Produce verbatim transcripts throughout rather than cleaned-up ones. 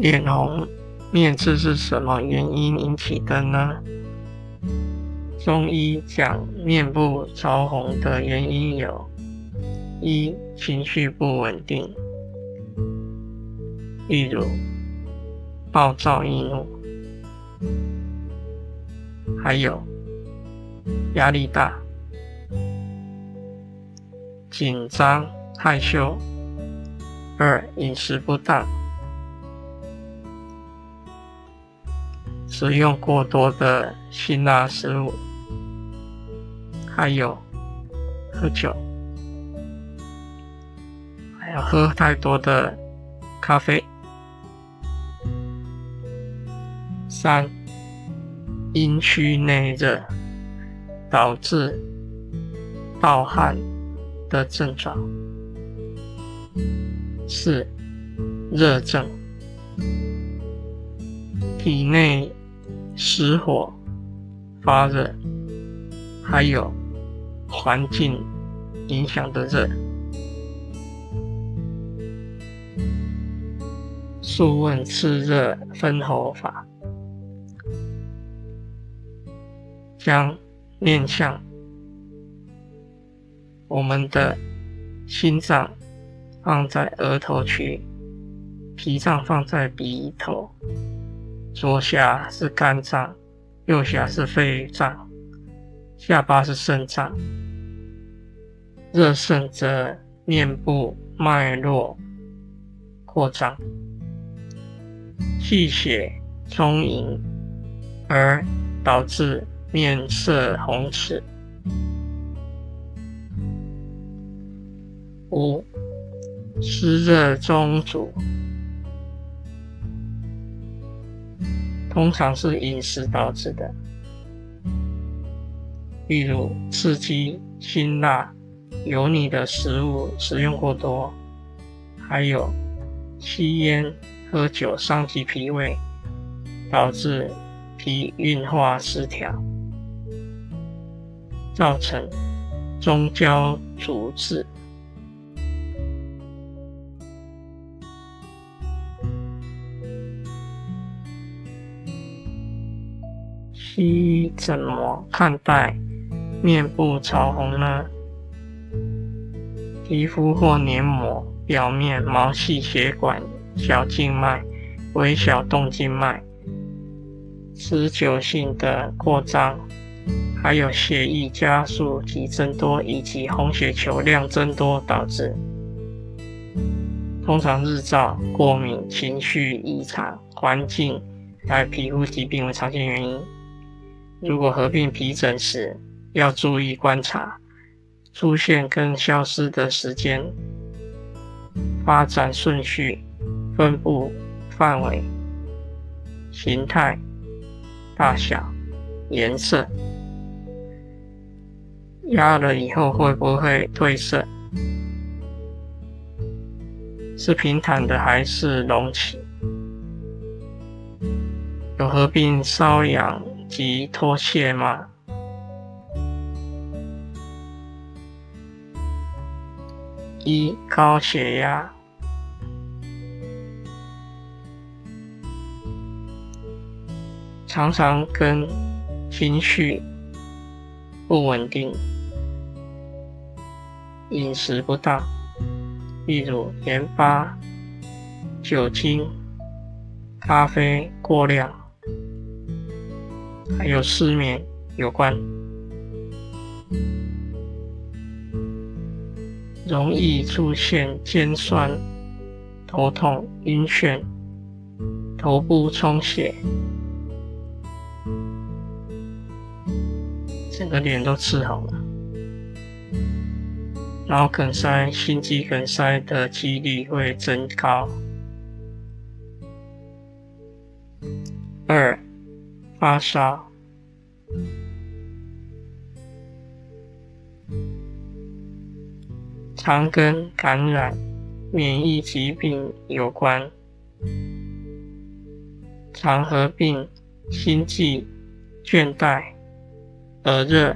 脸红、面赤是什么原因引起的呢？中医讲面部潮红的原因有：一、情绪不稳定，例如暴躁易怒；还有压力大、紧张、害羞；二、饮食不当，食用过多的辛辣食物；还有喝酒，还有喝太多的咖啡。三、阴虚内热导致盗汗的症状。四、热症，体内失火发热，还有环境影响的热。素问炽热分候法，将面向我们的心脏放在额头区，脾脏放在鼻头，左下是肝脏，右下是肺脏，下巴是肾脏。热盛则面部脉络扩张，气血充盈，而导致面色红赤。五、湿热中阻，通常是饮食导致的，例如刺激、辛辣、油腻的食物食用过多，还有吸烟、喝酒伤及脾胃，导致脾运化失调，造成中焦阻滞。西医怎么看待面部潮红呢？皮肤或黏膜表面毛细血管、小静脉、微小动静脉持久性的扩张，还有血液加速及增多，以及红血球量增多导致。通常日照、过敏、情绪异常、环境还有皮肤疾病为常见原因。如果合并皮疹时，要注意观察出现跟消失的时间、发展顺序、分布范围、形态、大小、颜色，压了以后会不会褪色，是平坦的还是隆起，有合并瘙痒及脱屑吗？一、高血压，常常跟情绪不稳定、饮食不当，例如盐巴、酒精、咖啡过量，还有失眠有关。容易出现肩酸、头痛、晕眩、头部充血，整个脸都赤红了。脑梗塞、心肌梗塞的几率会增高。二、发烧，常跟感染、免疫疾病有关，常合并心悸、倦怠、耳热。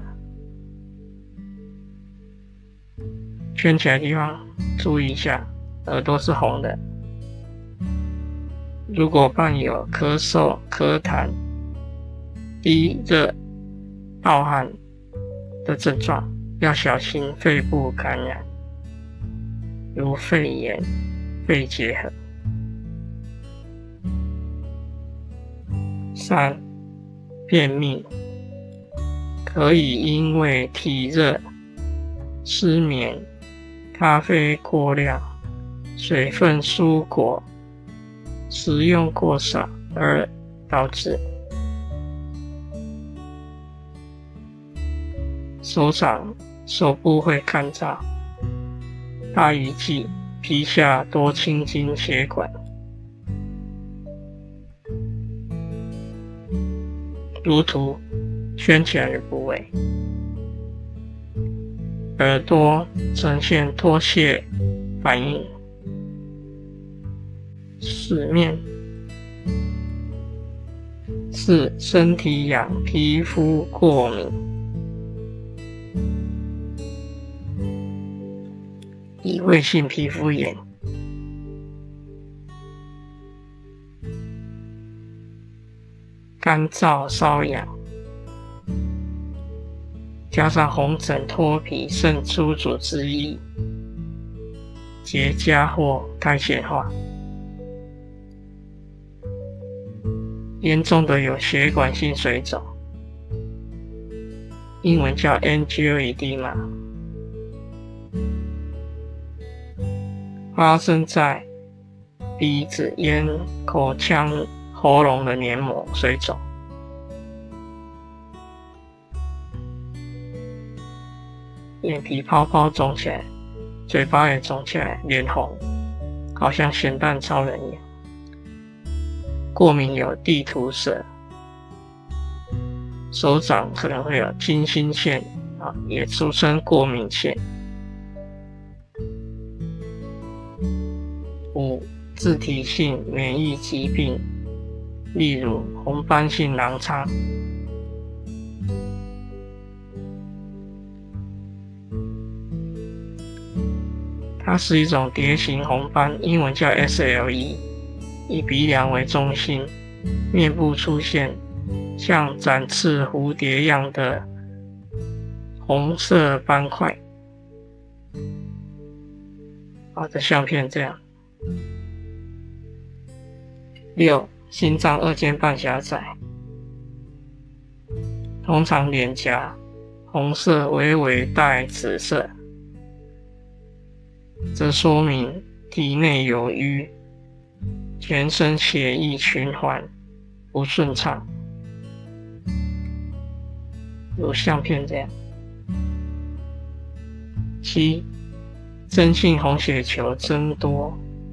圈起来的地方注意一下，耳朵是红的。 如果伴有咳嗽、咳痰、低热、盗汗的症状，要小心肺部感染，如肺炎、肺结核。三、便秘，可以因为体热、失眠、咖啡过量、水分蔬果食用过少而导致。手掌、手部会干燥，大鱼际、皮下多青筋血管，如图圈起来的部位。耳朵呈现脱屑反应。死面。四、身体痒、皮肤过敏。异位性皮肤炎。干燥瘙痒，加上红疹、脱皮、渗出组织液、结痂或苔藓化。严重的有血管性水肿，英文叫 angioedema， 发生在鼻子、咽、口腔、喉咙的黏膜水肿。眼皮泡泡肿起来，嘴巴也肿起来，脸红，好像咸蛋超人一样。过敏有地图色，手掌可能会有金星线，啊，也俗称过敏线。五、自体性免疫疾病，例如红斑性狼疮。它是一种蝶形红斑，英文叫 S L E， 以鼻梁为中心，面部出现像展翅蝴蝶样的红色斑块。好的相片这样。六、心脏二尖瓣狭窄，通常脸颊红色微微带紫色，这说明体内有瘀，全身血液循环不顺畅，如相片这样。七、真性红血球增多，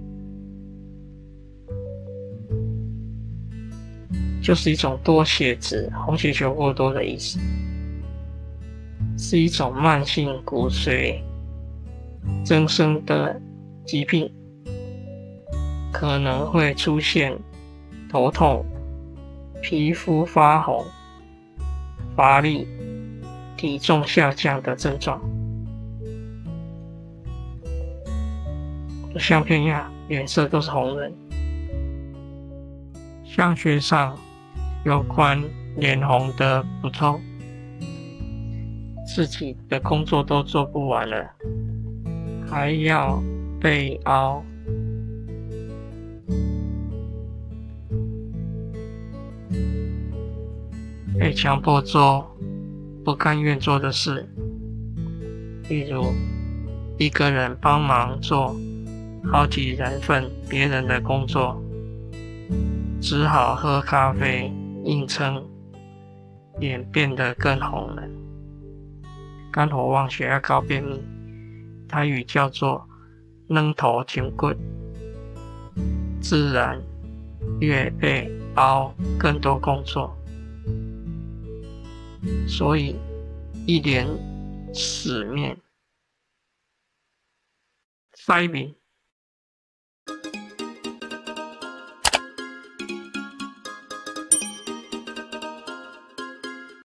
就是一种多血质、红血球过多的意思，是一种慢性骨髓增生的疾病，可能会出现头痛、皮肤发红、乏力、体重下降的症状。相片一样，脸色都是红润。相学上有关脸红的补充，自己的工作都做不完了，还要被凹。被强迫做不甘愿做的事，例如一个人帮忙做好几人份别人的工作，只好喝咖啡硬撑，脸变得更红了。肝火旺血压高便秘，台语叫做软头颈骨，自然越被凹更多工作，所以一脸死面。塞面